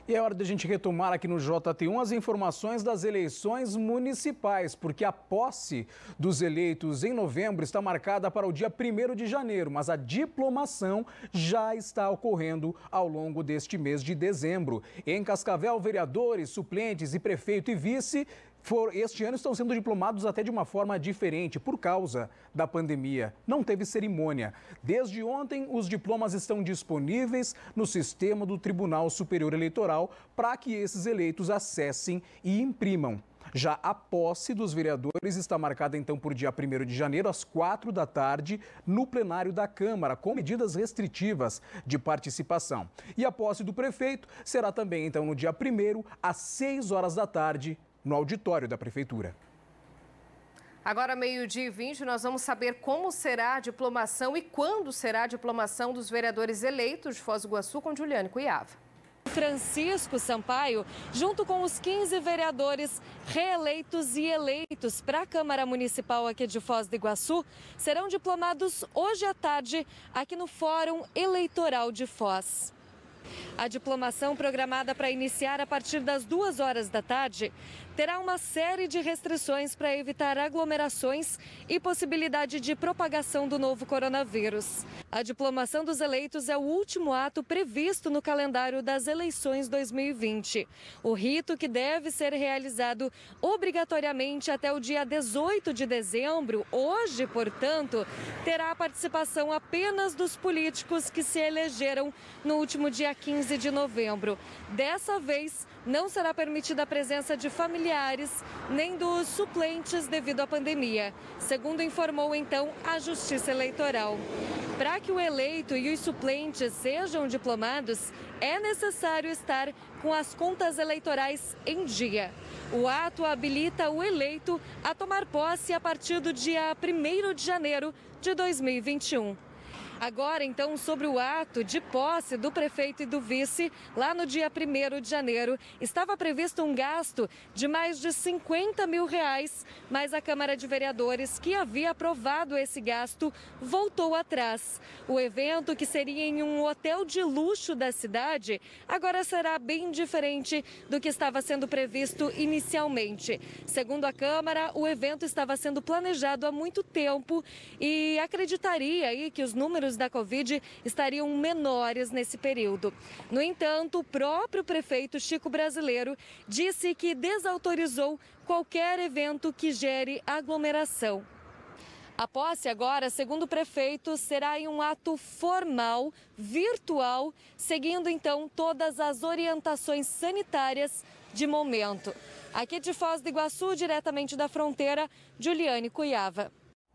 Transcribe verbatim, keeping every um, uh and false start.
E é hora de a gente retomar aqui no J T um as informações das eleições municipais, porque a posse dos eleitos em novembro está marcada para o dia primeiro de janeiro, mas a diplomação já está ocorrendo ao longo deste mês de dezembro. Em Cascavel, vereadores, suplentes e prefeito e vice For, este ano estão sendo diplomados até de uma forma diferente, por causa da pandemia. Não teve cerimônia. Desde ontem, os diplomas estão disponíveis no sistema do Tribunal Superior Eleitoral para que esses eleitos acessem e imprimam. Já a posse dos vereadores está marcada então por dia primeiro de janeiro, às quatro da tarde, no plenário da Câmara, com medidas restritivas de participação. E a posse do prefeito será também então no dia primeiro, às seis horas da tarde, no auditório da Prefeitura. Agora, meio-dia e vinte, nós vamos saber como será a diplomação e quando será a diplomação dos vereadores eleitos de Foz do Iguaçu com Juliane Cuiava. Francisco Sampaio, junto com os quinze vereadores reeleitos e eleitos para a Câmara Municipal aqui de Foz do Iguaçu, serão diplomados hoje à tarde aqui no Fórum Eleitoral de Foz. A diplomação, programada para iniciar a partir das duas horas da tarde, terá uma série de restrições para evitar aglomerações e possibilidade de propagação do novo coronavírus. A diplomação dos eleitos é o último ato previsto no calendário das eleições dois mil e vinte. O rito, que deve ser realizado obrigatoriamente até o dia dezoito de dezembro, hoje, portanto, terá a participação apenas dos políticos que se elegeram no último dia quinze de novembro. Dessa vez, não será permitida a presença de familiares nem dos suplentes devido à pandemia, segundo informou então a Justiça Eleitoral. Para que o eleito e os suplentes sejam diplomados, é necessário estar com as contas eleitorais em dia. O ato habilita o eleito a tomar posse a partir do dia primeiro de janeiro de dois mil e vinte e um. Agora, então, sobre o ato de posse do prefeito e do vice, lá no dia primeiro de janeiro, estava previsto um gasto de mais de cinquenta mil reais, mas a Câmara de Vereadores, que havia aprovado esse gasto, voltou atrás. O evento, que seria em um hotel de luxo da cidade, agora será bem diferente do que estava sendo previsto inicialmente. Segundo a Câmara, o evento estava sendo planejado há muito tempo e acreditaria aí que os números da Covid estariam menores nesse período. No entanto, o próprio prefeito Chico Brasileiro disse que desautorizou qualquer evento que gere aglomeração. A posse agora, segundo o prefeito, será em um ato formal, virtual, seguindo então todas as orientações sanitárias de momento. Aqui de Foz do Iguaçu, diretamente da fronteira, Juliane Cuiava.